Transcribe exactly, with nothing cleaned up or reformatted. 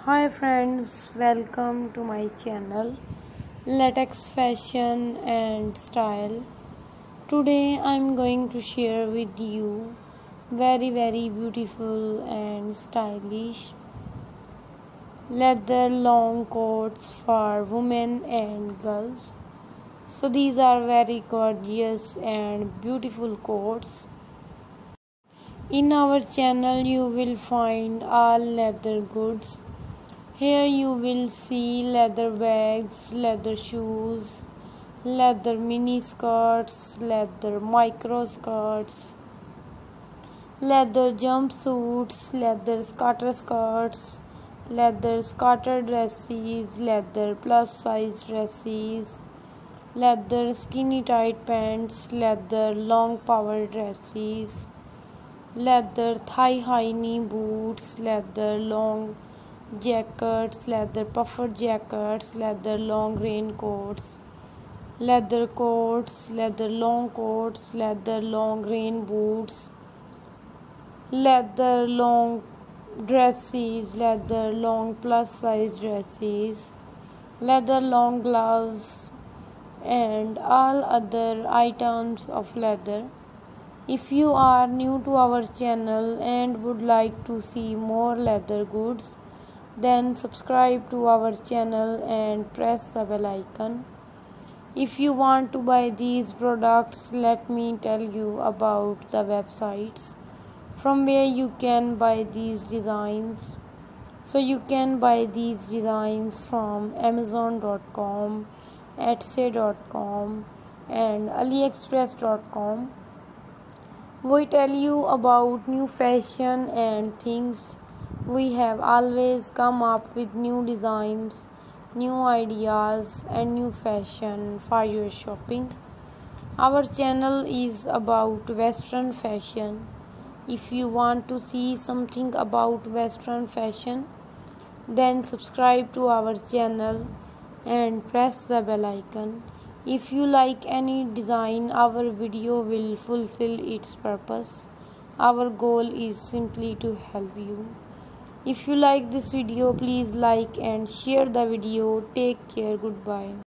Hi friends, welcome to my channel Latex Fashion and Style. Today I'm going to share with you very very beautiful and stylish leather long coats for women and girls. So these are very gorgeous and beautiful coats. In our channel you will find all leather goods. Here you will see leather bags, leather shoes, leather mini skirts, leather micro skirts, leather jumpsuits, leather skater skirts, leather skater dresses, leather plus size dresses, leather skinny tight pants, leather long power dresses, leather thigh high knee boots, leather long jackets, leather puffer jackets, leather long raincoats, leather coats, leather long coats, leather long rain boots, leather long dresses, leather long plus size dresses, leather long gloves, and all other items of leather. If you are new to our channel and would like to see more leather goods, then subscribe to our channel and press the bell icon. If you want to buy these products, let me tell you about the websites from where you can buy these designs. So you can buy these designs from amazon dot com, etsy dot com and aliexpress dot com. We tell you about new fashion and things. We have always come up with new designs, new ideas and new fashion for your shopping. Our channel is about Western fashion. If you want to see something about Western fashion, then subscribe to our channel and press the bell icon. If you like any design, our video will fulfill its purpose. Our goal is simply to help you. If you like this video, please like and share the video. Take care. Goodbye.